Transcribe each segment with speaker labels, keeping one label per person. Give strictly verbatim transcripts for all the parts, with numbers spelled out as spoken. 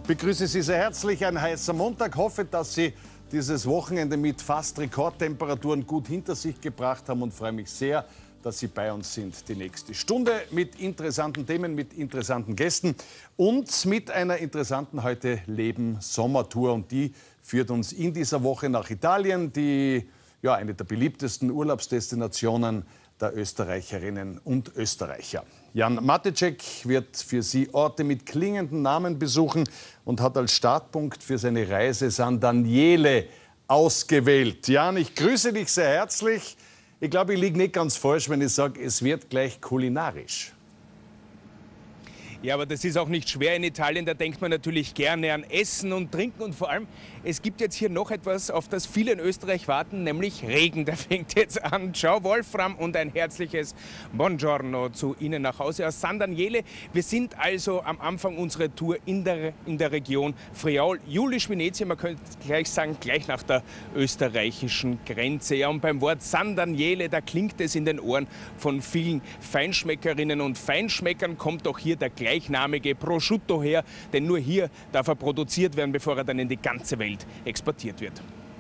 Speaker 1: Begrüße Sie sehr herzlich. Ein heißer Montag. Hoffe, dass Sie dieses Wochenende mit fast Rekordtemperaturen gut hinter sich gebracht haben und freue mich sehr, dass Sie bei uns sind. Die nächste Stunde mit interessanten Themen, mit interessanten Gästen und mit einer interessanten heute Leben-Sommertour. Und die führt uns in dieser Woche nach Italien, die ja, eine der beliebtesten Urlaubsdestinationen der Österreicherinnen und Österreicher. Jan Matejček wird für Sie Orte mit klingenden Namen besuchen und hat als Startpunkt für seine Reise San Daniele ausgewählt. Jan, ich grüße dich sehr herzlich. Ich glaube, ich liege nicht ganz falsch, wenn ich sage, es wird gleich kulinarisch.
Speaker 2: Ja, aber das ist auch nicht schwer in Italien. Da denkt man natürlich gerne an Essen und Trinken. Und vor allem, es gibt jetzt hier noch etwas, auf das viele in Österreich warten, nämlich Regen. Der fängt jetzt an. Ciao Wolfram und ein herzliches Buongiorno zu Ihnen nach Hause aus San Daniele. Wir sind also am Anfang unserer Tour in der, in der Region Friaul, Julisch, Venetien. Man könnte gleich sagen, gleich nach der österreichischen Grenze. Ja, und beim Wort San Daniele, da klingt es in den Ohren von vielen Feinschmeckerinnen und Feinschmeckern, kommt auch hier der gleichnamige Prosciutto her, denn nur hier darf er produziert werden, bevor er dann in die ganze Welt exportiert wird.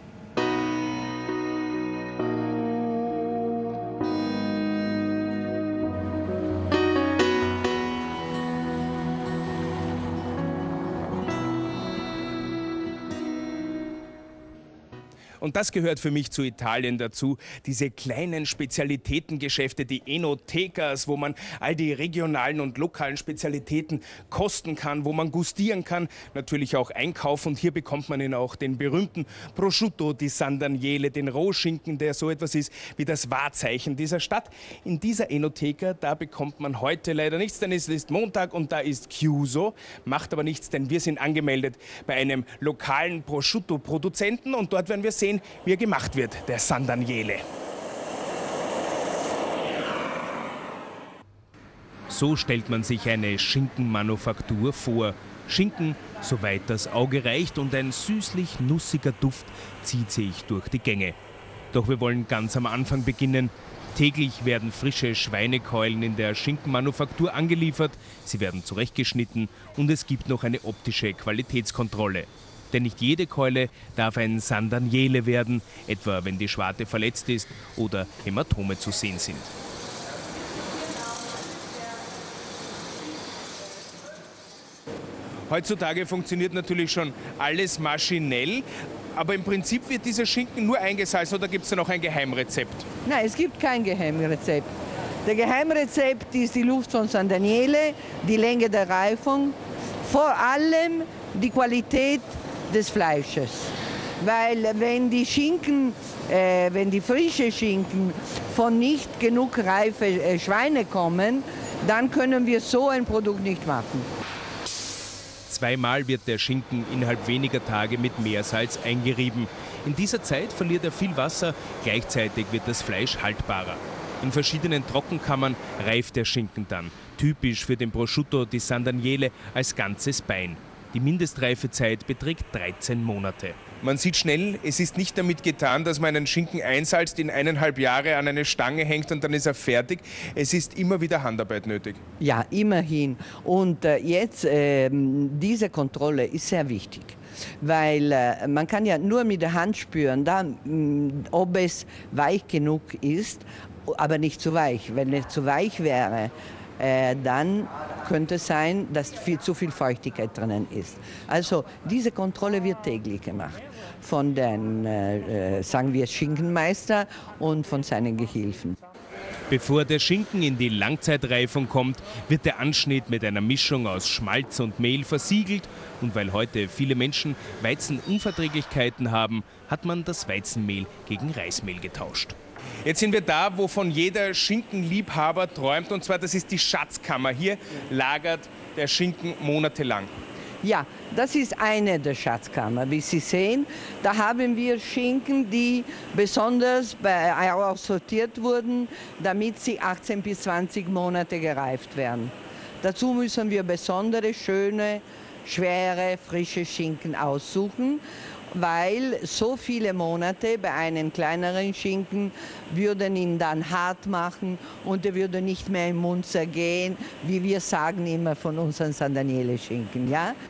Speaker 2: Und das gehört für mich zu Italien dazu, diese kleinen Spezialitätengeschäfte, die Enotecas, wo man all die regionalen und lokalen Spezialitäten kosten kann, wo man gustieren kann, natürlich auch einkaufen. Und hier bekommt man ihn auch den berühmten Prosciutto di San Daniele, den Rohschinken, der so etwas ist wie das Wahrzeichen dieser Stadt. In dieser Enoteca, da bekommt man heute leider nichts, denn es ist Montag und da ist chiuso. Macht aber nichts, denn wir sind angemeldet bei einem lokalen Prosciutto-Produzenten und dort werden wir sehen, wie er gemacht wird, der San Daniele. So stellt man sich eine Schinkenmanufaktur vor. Schinken, soweit das Auge reicht, und ein süßlich-nussiger Duft zieht sich durch die Gänge. Doch wir wollen ganz am Anfang beginnen. Täglich werden frische Schweinekeulen in der Schinkenmanufaktur angeliefert, sie werden zurechtgeschnitten und es gibt noch eine optische Qualitätskontrolle. Denn nicht jede Keule darf ein San Daniele werden, etwa wenn die Schwarte verletzt ist oder Hämatome zu sehen sind. Heutzutage funktioniert natürlich schon alles maschinell, aber im Prinzip wird dieser Schinken nur eingesalzen oder gibt es da noch ein Geheimrezept?
Speaker 3: Nein, es gibt kein Geheimrezept. Der Geheimrezept ist die Luft von San Daniele, die Länge der Reifung, vor allem die Qualität des Fleisches. Weil wenn die Schinken, äh, wenn die frische Schinken von nicht genug reife äh, Schweine kommen, dann können wir so ein Produkt nicht machen.
Speaker 2: Zweimal wird der Schinken innerhalb weniger Tage mit Meersalz eingerieben. In dieser Zeit verliert er viel Wasser, gleichzeitig wird das Fleisch haltbarer. In verschiedenen Trockenkammern reift der Schinken dann, typisch für den Prosciutto di San Daniele als ganzes Bein. Die Mindestreifezeit beträgt dreizehn Monate. Man sieht schnell, es ist nicht damit getan, dass man einen Schinken einsalzt, in eineinhalb Jahre an eine Stange hängt und dann ist er fertig. Es ist immer wieder Handarbeit nötig.
Speaker 3: Ja, immerhin. Und äh, jetzt, äh, diese Kontrolle ist sehr wichtig. Weil äh, man kann ja nur mit der Hand spüren, da, mh, ob es weich genug ist, aber nicht zu weich. Wenn es zu weich wäre, Äh, dann könnte es sein, dass viel, zu viel Feuchtigkeit drinnen ist. Also diese Kontrolle wird täglich gemacht von den, äh, sagen wir, Schinkenmeister und von seinen Gehilfen.
Speaker 2: Bevor der Schinken in die Langzeitreifung kommt, wird der Anschnitt mit einer Mischung aus Schmalz und Mehl versiegelt. Und weil heute viele Menschen Weizenunverträglichkeiten haben, hat man das Weizenmehl gegen Reismehl getauscht. Jetzt sind wir da, wovon jeder Schinkenliebhaber träumt, und zwar das ist die Schatzkammer. Hier lagert der Schinken monatelang.
Speaker 3: Ja, das ist eine der Schatzkammer. Wie Sie sehen, da haben wir Schinken, die besonders aussortiert wurden, damit sie achtzehn bis zwanzig Monate gereift werden. Dazu müssen wir besondere, schöne, schwere, frische Schinken aussuchen, weil so viele Monate bei einem kleineren Schinken würden ihn dann hart machen und er würde nicht mehr im Mund zergehen, wie wir sagen immer von unseren San Daniele Schinken. Ja?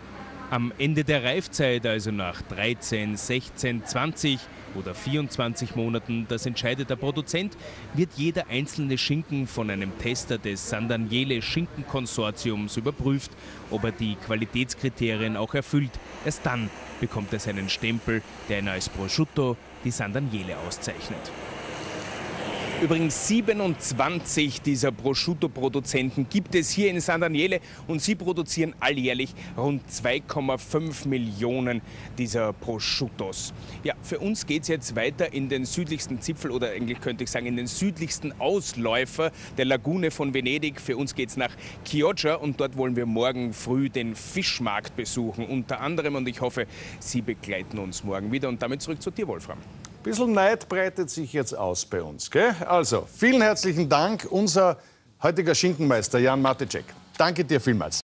Speaker 2: Am Ende der Reifzeit, also nach dreizehn, sechzehn, zwanzig oder vierundzwanzig Monaten, das entscheidet der Produzent, wird jeder einzelne Schinken von einem Tester des San Daniele Schinkenkonsortiums überprüft, ob er die Qualitätskriterien auch erfüllt. Erst dann bekommt er seinen Stempel, der ihn als Prosciutto die San Daniele auszeichnet. Übrigens siebenundzwanzig dieser Prosciutto-Produzenten gibt es hier in San Daniele und sie produzieren alljährlich rund zwei Komma fünf Millionen dieser Prosciuttos. Ja, für uns geht es jetzt weiter in den südlichsten Zipfel oder eigentlich könnte ich sagen in den südlichsten Ausläufer der Lagune von Venedig. Für uns geht es nach Chioggia und dort wollen wir morgen früh den Fischmarkt besuchen unter anderem und ich hoffe, Sie begleiten uns morgen wieder und damit zurück zu dir, Wolfram.
Speaker 1: Ein bisschen Neid breitet sich jetzt aus bei uns. Gell? Also, vielen herzlichen Dank, unser heutiger Schinkenmeister Jan Matejček. Danke dir vielmals.